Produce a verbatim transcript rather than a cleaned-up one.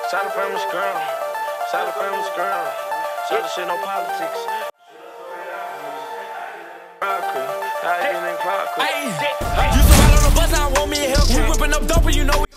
Side of family girl. Side of family girl. Side of shit, no politics. I ain't in clock. Hey, used to ride on the bus, now I want me a Hellcat. We whipping up dope, you know.